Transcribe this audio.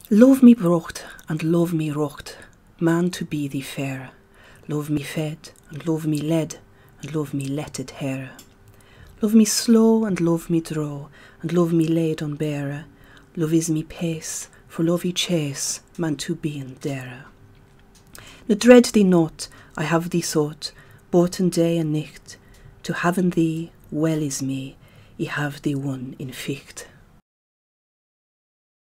Love me brocht and love me rocht, man to be thee fair. Love me fed and love me led and love me letted hair. Love me slow and love me draw and love me laid on bare. Love is me pace, for love he chase, man to be and dare. Ne dread thee not, I have thee sought, both in day and nicht. To haven thee well is me, I have thee won in ficht.